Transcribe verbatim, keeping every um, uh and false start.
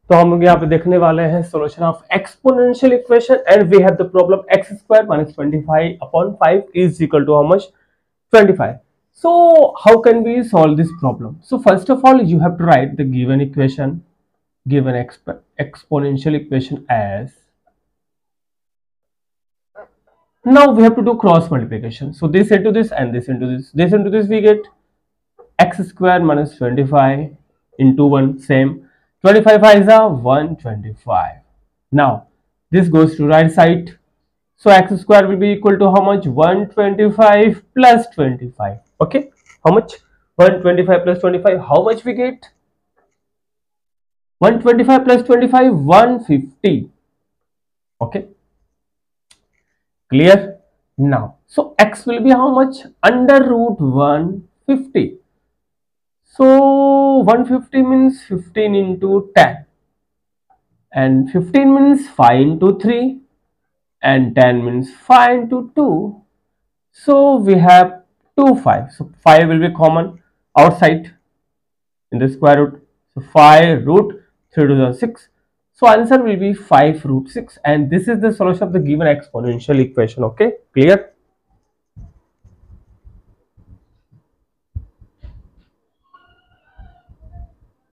तो हम लोग यहाँ पे देखने वाले हैं solution of exponential equation and we have the problem x square minus twenty five upon five is equal to how much twenty five. So how can we solve this problem? So first of all you have to write the given equation, given exp exponential equation as, now we have to do cross multiplication. So this into this and this into this, this into this we get x square minus twenty-five into one, same twenty-five is a one hundred twenty-five. Now this goes to right side, so x square will be equal to how much? one hundred twenty-five plus twenty-five. Okay, how much? one hundred twenty-five plus twenty-five, how much we get? one hundred twenty-five plus twenty-five, one hundred fifty. Okay, clear? Now so x will be how much? Under root one hundred fifty. So one hundred fifty means fifteen into ten, and fifteen means five into three, and ten means five into two. So we have two five. So five will be common outside in the square root. So five root three to the six. So answer will be five root six, and this is the solution of the given exponential equation. Okay, clear?